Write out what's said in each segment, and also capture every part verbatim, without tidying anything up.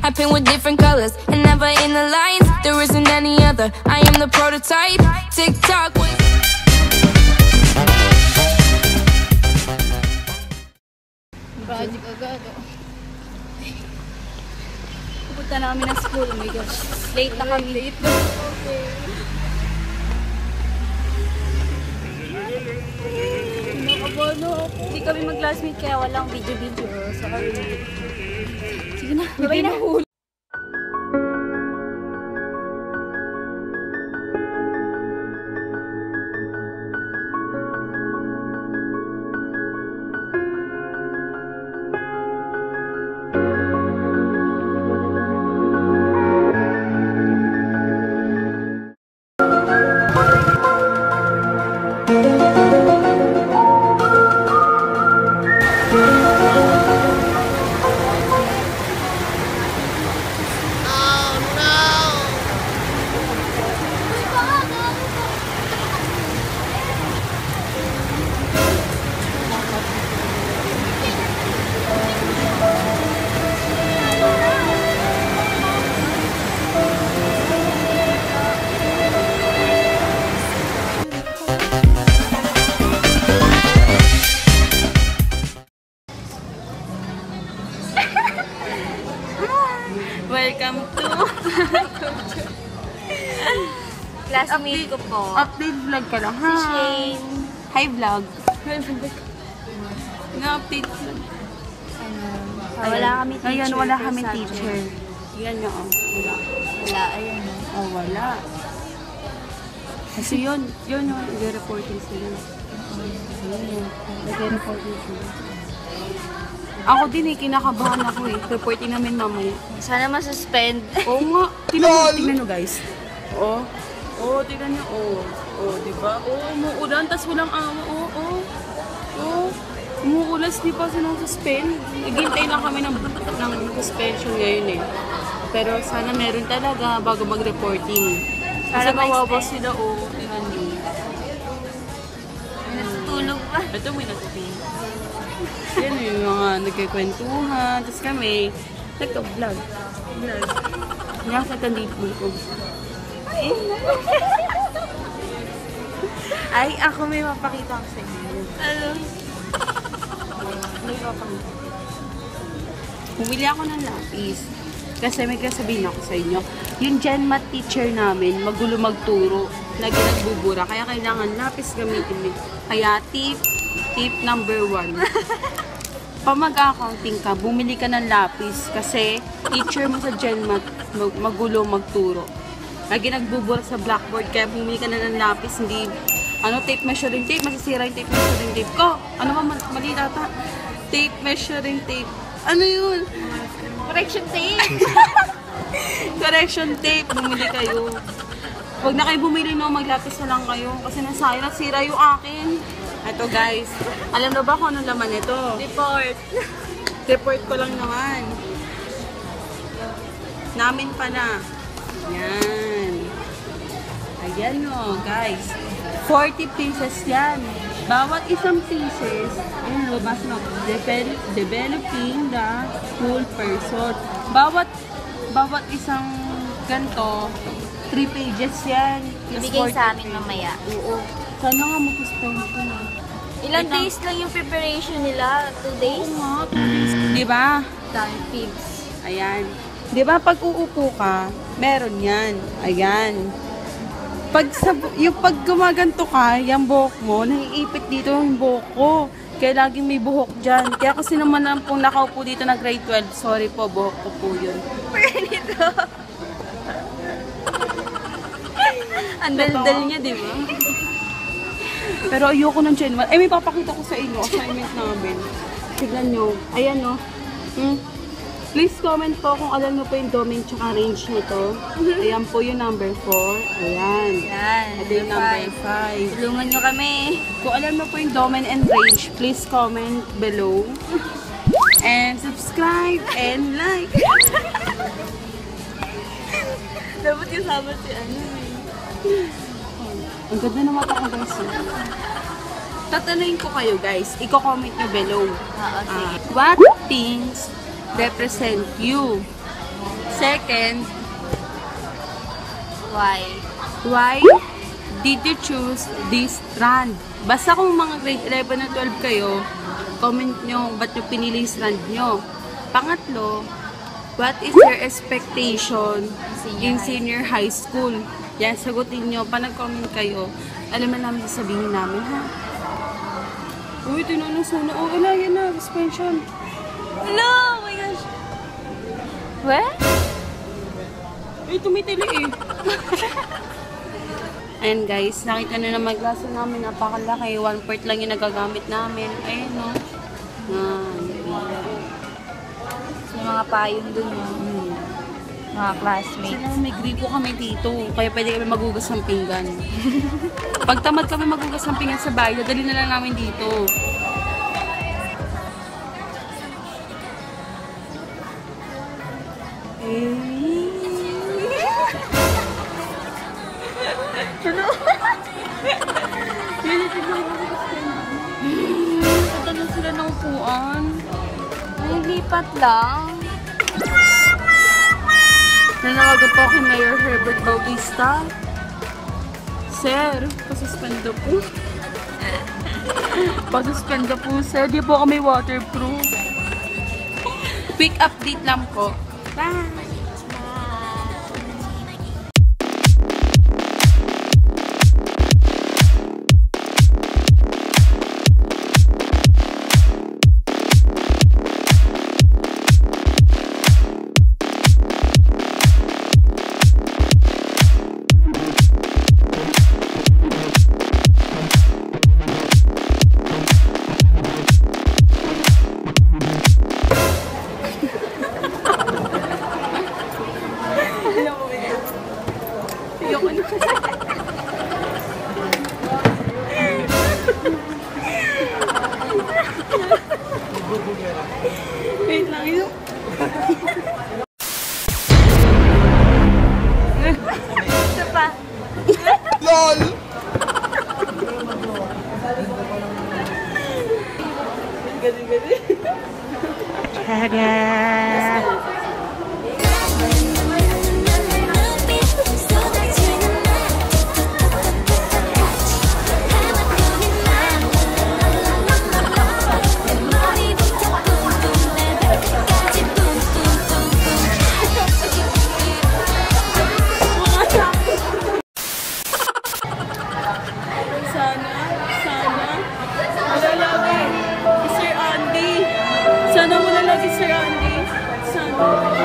I paint with different colors and never in the lines. There isn't any other. I am the prototype. TikTok. Project agad. Pupunta na kami ng school. Oh my gosh. Late na kami. Late na. Okay. Nakabano ako. Hindi kami mag-classmate kaya walang video-video. Sa kami. Sige na. Bye na. Welcome to classmate ko po. Update vlog ka lang. Hi. Shane. Hi vlog. Na-update vlog. Ah, wala kami teacher. Ayan, wala kami teacher. Yan nyo, oh. Wala. Wala, ayan. Oh, wala. Kasi yun, yun yun, nag-reporting sila. Ayan, nag-reporting sila. Ako din eh, kinakabahan ako eh. Reporting namin mamaya. Sana masuspend. Oo nga. Tingnan, tingnan nyo guys. Oo. Oo, tingnan nyo. Oo. Oo, diba? Oo, umuulan. Tapos walang awa. Oo, oo. Oo. Umuulas, di pa sinong suspend. Naghintay lang kami ng, ng suspension ngayon eh. Pero sana meron talaga bago mag-reporting. Kasi mawawa sila. Oo, tingnan nyo. May natutulog pa. Ito may natutulog. Yan yung mga nagkikwentuhan. Tapos kami, nagka-vlog. Vlog. Yan sa tandipon ko. Ay, ako may mapakita ko sa inyo. Ano? May mapakita. Bumili ako ng lapis. Kasi may kasabihin ako sa inyo. Yung Gen Math teacher namin, magulo magturo. Lagi nagbubura. Kaya kailangan lapis gamitin. Kaya tip, tip number one. Pag mag-accounting ka, bumili ka ng lapis kasi teacher mo sa Gen Math magulo magturo. Lagi nagbubura sa blackboard kaya bumili ka na ng lapis, hindi ano, tape measuring tape, masisira yung tape measuring tape ko. Ano ba, mali data? Tape measuring tape. Ano yun? Correction tape! Correction tape, bumili kayo. Huwag na kayo bumili, no, maglapis na lang kayo kasi nasira, sira yung akin. Ito guys, alam na ba kung anong laman ito? Report. Report ko lang naman. Namin pa na. Yan. Ayan o, guys. forty pieces yan. Bawat isang pieces, ayun, lumabas na. Develop, developing the whole person. Bawat, bawat isang ganito, three pages yan. Ibigay sa amin mamaya. Oo. Sana nga mag-suspension na. Ilang days lang yung preparation nila? Two days? Oo nga, two days. Diba? Dami fibs. Ayan. Diba pag uupo ka, meron yan. Ayan. Pag sa, yung pag gumaganto ka, yung buhok mo, naiipit dito yung buhok ko. Kaya laging may buhok dyan. Kaya kasi naman lang pong nakaupo dito na grade twelve, sorry po, buhok ko po yun. Pero nito. Ang daldal niya, diba? Pero ayoko ng Gen Math. Eh, may papakita ko sa inyo, assignment namin. Tignan nyo. Ayan, no. Hmm. Please comment po kung alam mo po yung domain tsaka range nito. Ayan po yung number four. Ayan. Yan. Ito yung number five. Tulungan nyo kami. Kung alam mo po yung domain and range, please comment below. And subscribe and like. Dapat yung sabat si ano eh. Ang ganda na mata ko guys. Tatanungin ko kayo guys. Iko-comment nyo below. Oo, sige. Uh, what things represent you? Second, Why? why did you choose this strand? Basta kung mga grade eleven at twelve kayo, comment nyo ba't nyo pinili yung strand nyo. Pangatlo, what is your expectation Senior in high senior high school? Yan, sagutin nyo. Pa nag-comment kayo, alam na namin sasabihin namin, ha? Uy, tinanong sana. Oh, wala, yan na. Suspension. Hello! Oh my gosh! Where? Eh, tumitili eh. Ayan guys, nakita na naman glaso namin, napakalaki. One part lang yung nagagamit namin. Ayan no. Ayan. May mga payong dun, no? Hmm. Mga classmates. Sila may gripo kami dito, kaya pwede kami magugas ng pinggan. Pag tamad kami magugas ng pinggan sa bahay, dali na lang namin dito. Eh. Tatanong sila ng upuan. Ay, lipat lang. Nanawagan po kay Mayor Herbert Bautista. Sir, pasuspendo po. Pasuspendo po, sir. Di po kami waterproof. Quick update lang po. Bye! Ayoko na. Wait lang yun. Ito pa. LOL! Sana, sana, wala lagi. Sir Andy. Sana wala lagi, Sir Andy. Sana.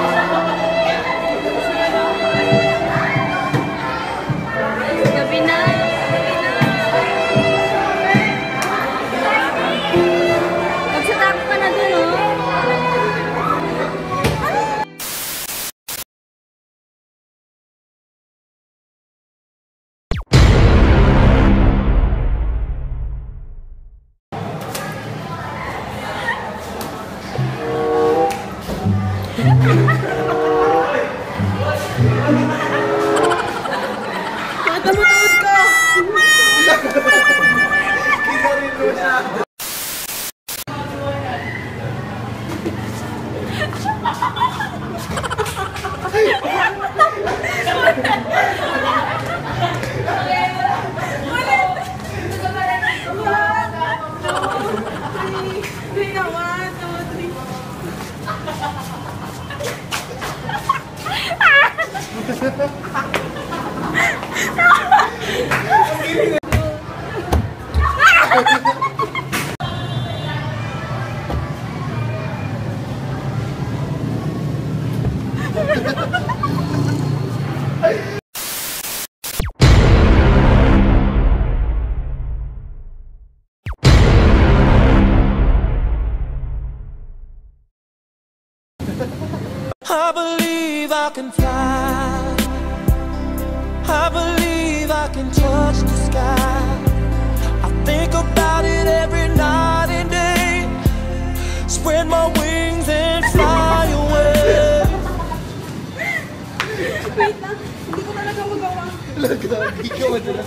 Sana. Gabi na. Magsatako ka na dun, oh. Matamutod ka! I believe I can fly. I believe I can touch the sky. I think about it every night and day. Spread my wings and fly away. Wait lang, hindi ko talaga magawa. Lagi ka mo dyan.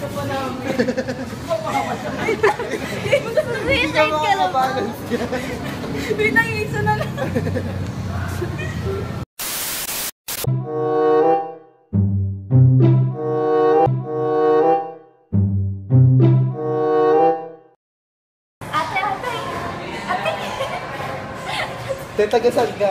Reset ka lang. Wait lang, yung isa na lang. Tetagasan ka.